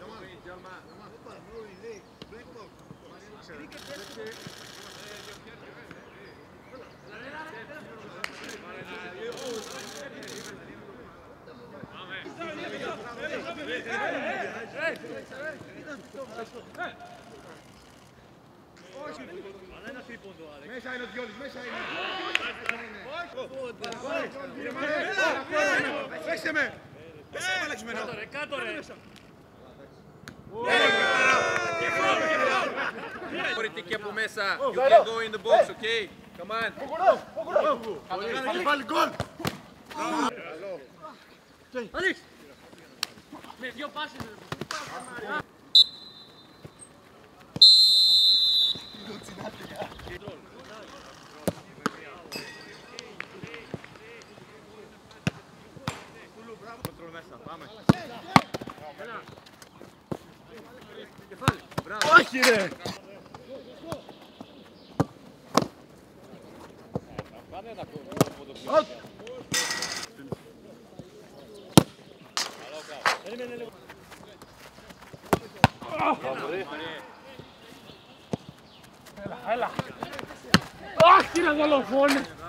Μέσα είναι ο Διόλης, μέσα είναι. Παίξτε με. Κάτω ρε. Μπορείτε και από μέσα. You can go in the box, okay? Come on. Πάλι γκολ. Αλήξ. Με δυο πάσες. Όχι ρε! Έλα. Αχ, τι να δολοφόνη.